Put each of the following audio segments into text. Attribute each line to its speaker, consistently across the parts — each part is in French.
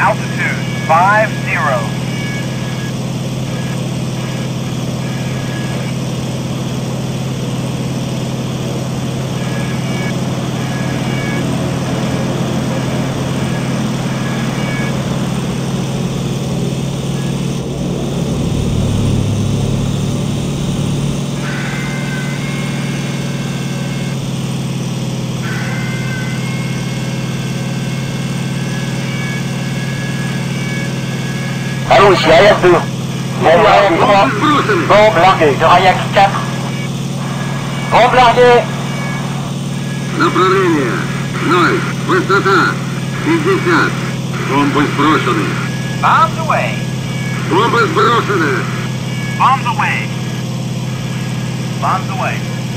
Speaker 1: Altitude 50.
Speaker 2: Allô, ici Ayak 2. Bombe larguée 3. Bombe larguée de Ayak 4. Bombe larguée.
Speaker 3: Направление 0. Высота 50. Бомбы сброшены.
Speaker 1: Bombs away.
Speaker 3: Бомбы сброшены.
Speaker 1: Bombs away. Bombs away.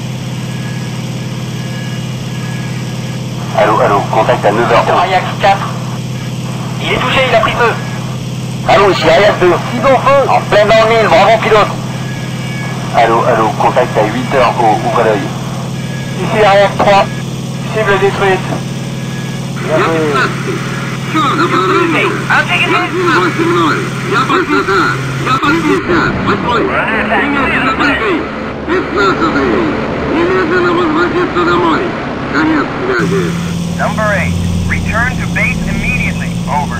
Speaker 2: Allô, allô, contact à 9h. Ayak 4. Il est touché, il a pris feu. Allô, ici Ayak 2. Ils ont feu. En plein dans le mille, bravo pilote. Allô, allô, contact à 8h, ouvrez l'œil. Ici Ayak 3. Cible détruite.
Speaker 3: Я 15. Черт, направление. 8-0. Я высота. Я под 50. 8. Немедленно прыгай. 15. Немедленно возвратиться домой. Конец связи.
Speaker 1: Number 8. Return to base immediately. Over.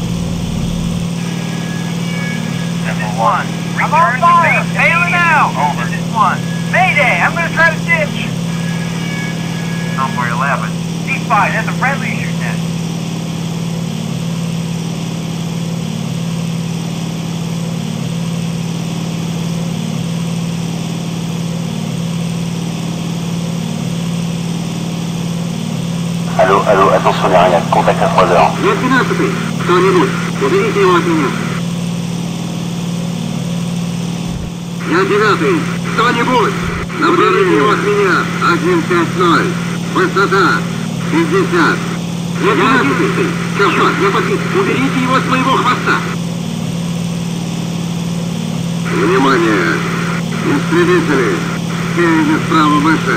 Speaker 1: Number 1. Return to base immediately. Over. This is 1. Mayday! I'm gonna try to ditch. Number 11. C5, that's a friendly shooting at.
Speaker 2: Allô, allô, attention les Ayak, contact à 3h.
Speaker 3: Я 12. Кто-нибудь, уберите его от меня. Я 9. Кто-нибудь, уберите его от меня. 150. Высота 50. Я 11. Черт, я под 50. Уберите его с моего хвоста. Внимание! Истребители! Спереди справа выше.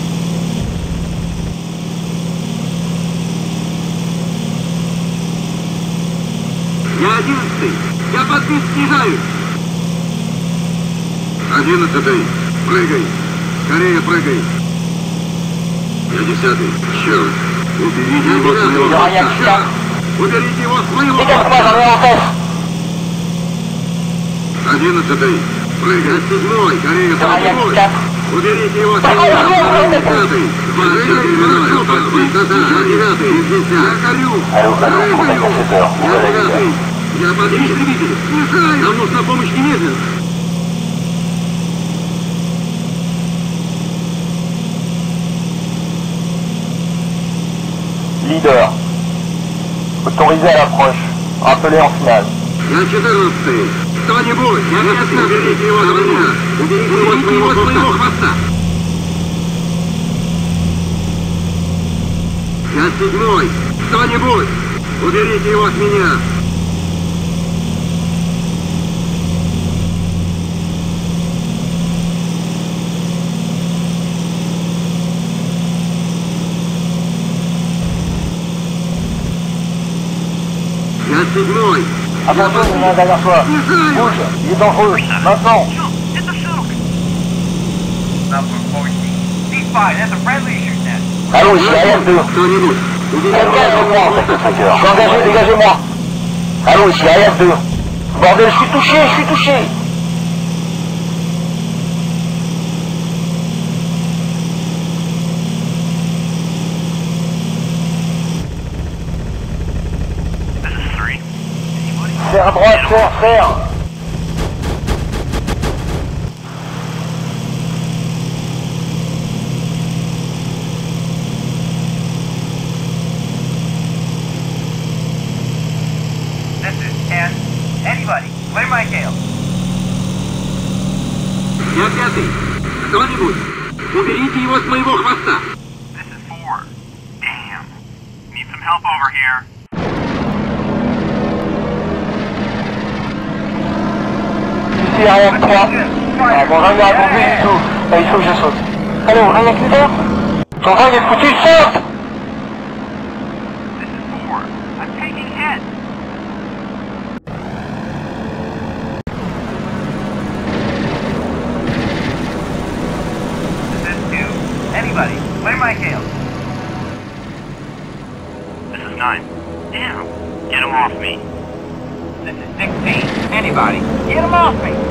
Speaker 3: Я 11. Я под 50 снижаюсь. 11. Прыгай. Скорее прыгай. Я 10. Черт. Уберите его с моего хвоста. Уберите его с моего хвоста. 11. Прыгай. Я 7. Скорее прыгай. Уберите его с моего хвоста. 10. 24. Высота. 9. 50. Я горю.
Speaker 2: Allô, allô, contact à 7h.
Speaker 3: Я
Speaker 2: Ouvrez l'œil.
Speaker 3: 9. Я под истребитель. Снижаю. Нам нужна помощь немедленно.
Speaker 2: Leader. Autorisé à l'approche. Rappelé en finale.
Speaker 3: Я 14. Кто-нибудь, я 15. Уберите его от меня. Уберите его с моего хвоста. Я 7. Кто-нибудь, уберите его от меня. Я 7.
Speaker 2: Attention, il y en a derrière toi. Bouge, il est dangereux. Maintenant.
Speaker 1: Number 14. C5, that's a friendly shooting at.
Speaker 2: Allô, ici Ayak 2.
Speaker 3: Кто-нибудь,
Speaker 2: Engagez-moi en fait, 5h. Je suis engagé, dégagez-moi. Allô, ici Ayak 2. Bordel, je suis touché, je suis touché. Serre à droite, serre.
Speaker 1: This is 10. Anybody, clear my tail.
Speaker 3: Я 5. Кто-нибудь, уберите его с моего хвоста.
Speaker 1: This is 4. Damn. Need some help over here.
Speaker 2: Ici Ayak 3. Ah, bon, rien à bomber du tout. Ah, il faut que je saute. Allô, Ayak leader. J'entends, il est foutu, saute.
Speaker 1: This is 4. I'm taking hit. This is 16. Anybody, get him off me.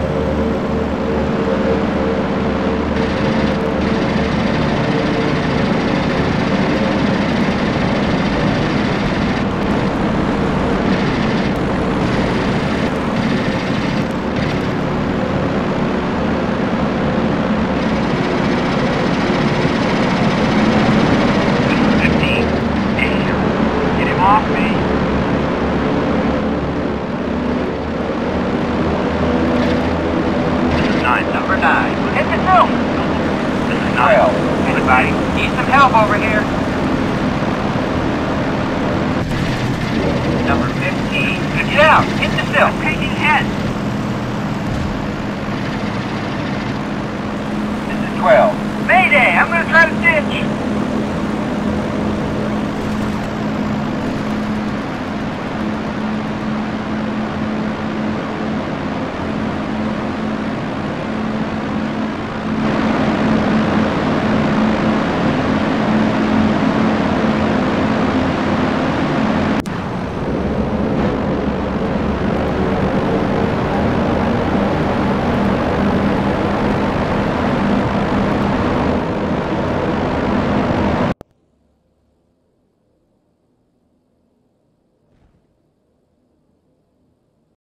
Speaker 1: Need some help over here. Number 15. Get out. Hit the sill. Taking head. This is 12. Mayday. I'm going to try to ditch.